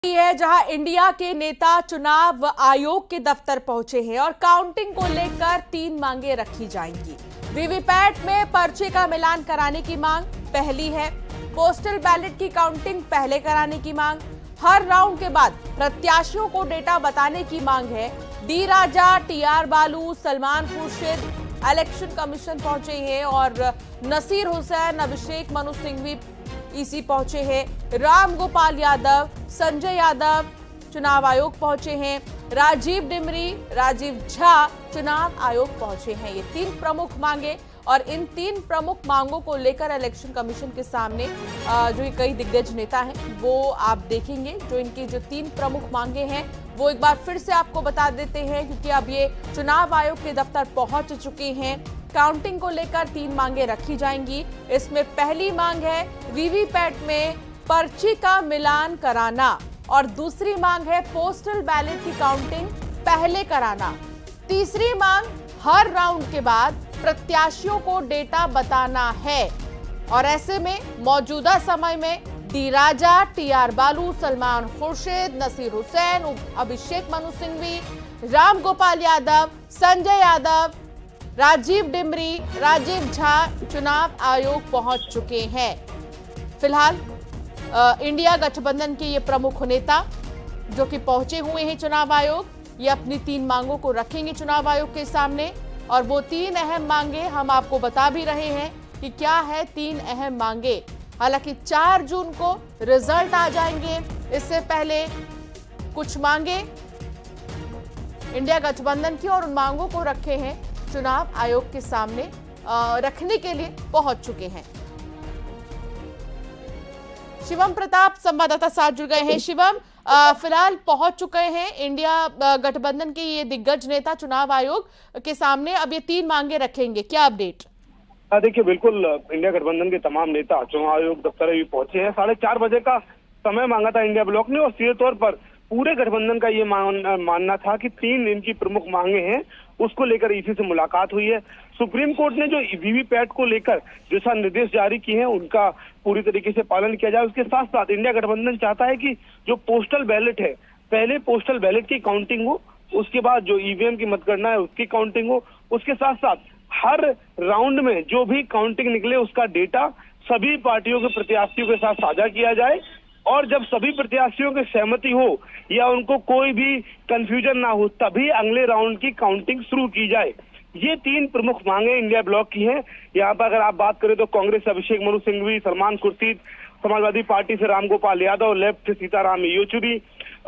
है जहां इंडिया के नेता चुनाव आयोग के दफ्तर पहुंचे हैं और काउंटिंग को लेकर 3 मांगे रखी जाएंगी। वीवीपैट में पर्चे का मिलान कराने की मांग पहली है, पोस्टल बैलेट की काउंटिंग पहले कराने की मांग, हर राउंड के बाद प्रत्याशियों को डेटा बताने की मांग है। डी राजा, टीआर बालू, सलमान खुर्शीद इलेक्शन कमीशन पहुंचे हैं और नसीर हुसैन, अभिषेक मनु सिंघवी ईसी पहुंचे हैं। राम गोपाल यादव, संजय यादव चुनाव आयोग पहुंचे हैं। राजीव डिमरी, राजीव झा चुनाव आयोग पहुंचे हैं। ये 3 प्रमुख मांगे और इन 3 प्रमुख मांगों को लेकर इलेक्शन कमीशन के सामने जो ये कई दिग्गज नेता हैं वो आप देखेंगे। जो इनकी जो 3 प्रमुख मांगे हैं वो एक बार फिर से आपको बता देते हैं, क्योंकि अब ये चुनाव आयोग के दफ्तर पहुंच चुके हैं। काउंटिंग को लेकर 3 मांगे रखी जाएंगी। इसमें पहली मांग है वीवीपैट में पर्ची का मिलान कराना और दूसरी मांग है पोस्टल बैलेट की काउंटिंग पहले कराना। तीसरी मांग हर राउंड के बाद प्रत्याशियों को डेटा बताना है और ऐसे में मौजूदा समय में डी राजा, टीआर बालू, सलमान खुर्शीद, नसीर हुसैन, अभिषेक मनु सिंघवी, राम गोपाल यादव, संजय यादव, राजीव डिमरी, राजीव झा चुनाव आयोग पहुंच चुके हैं। फिलहाल इंडिया गठबंधन के ये प्रमुख नेता जो कि पहुंचे हुए हैं चुनाव आयोग, ये अपनी 3 मांगों को रखेंगे चुनाव आयोग के सामने और वो 3 अहम मांगे हम आपको बता भी रहे हैं कि क्या है 3 अहम मांगे। हालांकि 4 जून को रिजल्ट आ जाएंगे, इससे पहले कुछ मांगे इंडिया गठबंधन की और उन मांगों को रखे हैं चुनाव आयोग के सामने रखने के लिए पहुंच चुके हैं। शिवम प्रताप संवाददाता साथ जुड़ गए हैं। शिवम, फिलहाल पहुंच चुके हैं इंडिया गठबंधन के ये दिग्गज नेता चुनाव आयोग के सामने, अब ये 3 मांगे रखेंगे, क्या अपडेट? देखिए, बिल्कुल इंडिया गठबंधन के तमाम नेता चुनाव आयोग दफ्तर भी पहुंचे हैं। 4:30 बजे का समय मांगा था इंडिया ब्लॉक ने और सीधे तौर पर पूरे गठबंधन का ये मानना था कि 3 इनकी प्रमुख मांगे हैं, उसको लेकर ईसी से मुलाकात हुई है। सुप्रीम कोर्ट ने जो वीवीपैट को लेकर दिशा निर्देश जारी किए हैं उनका पूरी तरीके से पालन किया जाए। उसके साथ साथ इंडिया गठबंधन चाहता है कि जो पोस्टल बैलेट है, पहले पोस्टल बैलेट की काउंटिंग हो, उसके बाद जो ईवीएम की मतगणना है उसकी काउंटिंग हो। उसके साथ साथ हर राउंड में जो भी काउंटिंग निकले उसका डेटा सभी पार्टियों के प्रत्याशियों के साथ साझा किया जाए और जब सभी प्रत्याशियों की सहमति हो या उनको कोई भी कंफ्यूजन ना हो तभी अगले राउंड की काउंटिंग शुरू की जाए। ये 3 प्रमुख मांगे इंडिया ब्लॉक की हैं। यहाँ पर अगर आप बात करें तो कांग्रेस से अभिषेक मनु सिंघवी, सलमान खुर्शीद, समाजवादी पार्टी से राम गोपाल यादव, लेफ्ट से सीताराम येचुरी,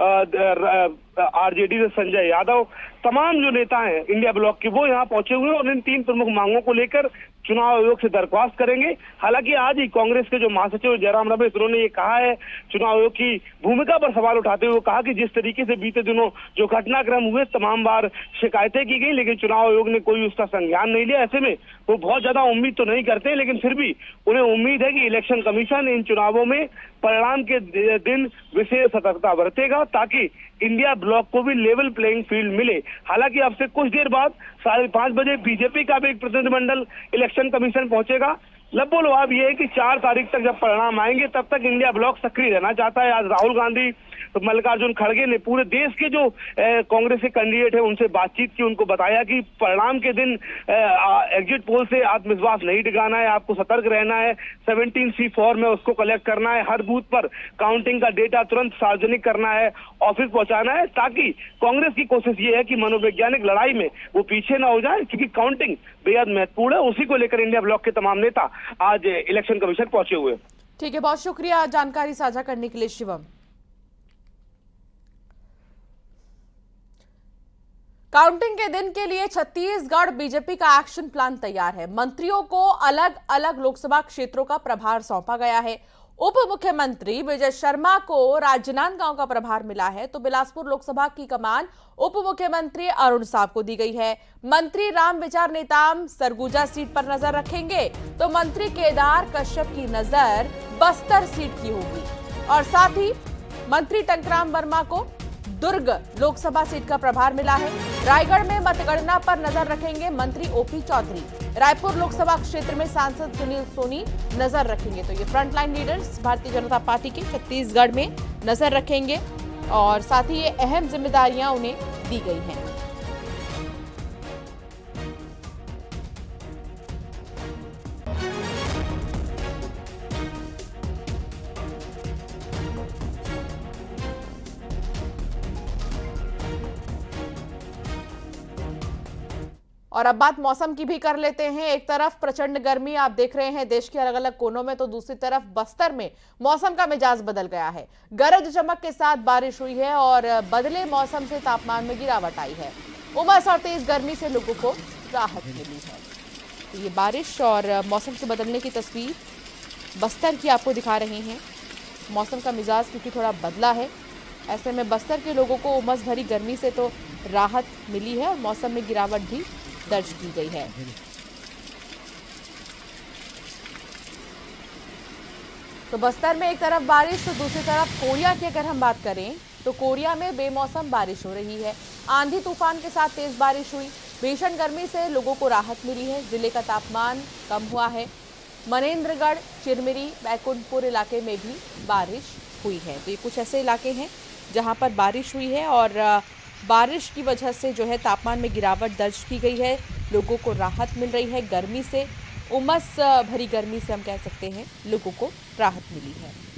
आरजेडी से संजय यादव, तमाम जो नेता हैं इंडिया ब्लॉक के वो यहाँ पहुंचे हुए हैं और इन 3 प्रमुख मांगों को लेकर चुनाव आयोग से दरख्वास्त करेंगे। हालांकि आज ही कांग्रेस के जो महासचिव जयराम रमेश, उन्होंने ये कहा है चुनाव आयोग की भूमिका पर सवाल उठाते हुए कहा कि जिस तरीके से बीते दिनों जो घटनाक्रम हुए तमाम बार शिकायतें की गई लेकिन चुनाव आयोग ने कोई उसका संज्ञान नहीं लिया। ऐसे में वो बहुत ज्यादा उम्मीद तो नहीं करते लेकिन फिर भी उन्हें उम्मीद है कि इलेक्शन कमीशन इन चुनावों में परिणाम के दिन विशेष सतर्कता बरतेगा ताकि इंडिया ब्लॉक को भी लेवल प्लेइंग फील्ड मिले। हालांकि अब से कुछ देर बाद 5:30 बजे बीजेपी का भी एक प्रतिनिधिमंडल इलेक्शन कमीशन पहुंचेगा। लबोलवाब ये है कि 4 तारीख तक जब परिणाम आएंगे तब तक इंडिया ब्लॉक सक्रिय रहना चाहता है। आज राहुल गांधी, मल्लिकार्जुन खड़गे ने पूरे देश के जो कांग्रेस के कैंडिडेट है उनसे बातचीत की, उनको बताया कि परिणाम के दिन एग्जिट पोल से आत्मविश्वास नहीं दिखाना है, आपको सतर्क रहना है। 17C4 में उसको कलेक्ट करना है, हर बूथ पर काउंटिंग का डेटा तुरंत सार्वजनिक करना है, ऑफिस पहुंचाना है ताकि कांग्रेस की कोशिश ये है कि मनोवैज्ञानिक लड़ाई में वो पीछे ना हो जाए, क्योंकि काउंटिंग बेहद महत्वपूर्ण है। उसी को लेकर इंडिया ब्लॉक के तमाम नेता आज इलेक्शन कमीशन पहुंचे हुए। ठीक है, बहुत शुक्रिया जानकारी साझा करने के लिए शिवम। काउंटिंग के दिन के लिए छत्तीसगढ़ बीजेपी का एक्शन प्लान तैयार है। मंत्रियों को अलग अलग लोकसभा क्षेत्रों का प्रभार सौंपा गया है। उप मुख्यमंत्री विजय शर्मा को राजनांदगांव का प्रभार मिला है तो बिलासपुर लोकसभा की कमान उप मुख्यमंत्री अरुण साव को दी गई है। मंत्री रामविचार नेताम सरगुजा सीट पर नजर रखेंगे तो मंत्री केदार कश्यप की नजर बस्तर सीट की होगी और साथ ही मंत्री टंकराम वर्मा को दुर्ग लोकसभा सीट का प्रभार मिला है। रायगढ़ में मतगणना पर नजर रखेंगे मंत्री ओपी चौधरी। रायपुर लोकसभा क्षेत्र में सांसद सुनील सोनी नजर रखेंगे। तो ये frontline leaders Bharatiya Janata party के छत्तीसगढ़ में नजर रखेंगे। और साथ ही ये अहम जिम्मेदारियां उन्हें दी गई हैं। और अब बात मौसम की भी कर लेते हैं। एक तरफ प्रचंड गर्मी आप देख रहे हैं देश के अलग अलग कोनों में, तो दूसरी तरफ बस्तर में मौसम का मिजाज बदल गया है। गरज चमक के साथ बारिश हुई है और बदले मौसम से तापमान में गिरावट आई है। उमस और तेज गर्मी से लोगों को राहत मिली है। तो ये बारिश और मौसम के बदलने की तस्वीर बस्तर की आपको दिखा रहे हैं। मौसम का मिजाज क्योंकि थोड़ा बदला है, ऐसे में बस्तर के लोगों को उमस भरी गर्मी से तो राहत मिली है और मौसम में गिरावट भी दर्ज की गई है। तो बस्तर में एक तरफ बारिश तो दूसरी तरफ कोरिया की अगर हम बात करें तो कोरिया में बेमौसम बारिश हो रही है। आंधी तूफान के साथ तेज बारिश हुई। भीषण गर्मी से लोगों को राहत मिली है। जिले का तापमान कम हुआ है। मनेंद्रगढ़, चिरमिरी, बैकुंठपुर इलाके में भी बारिश हुई है। तो ये कुछ ऐसे इलाके हैं जहां पर बारिश हुई है और बारिश की वजह से जो है तापमान में गिरावट दर्ज की गई है। लोगों को राहत मिल रही है गर्मी से। उमस भरी गर्मी से हम कह सकते हैं लोगों को राहत मिली है।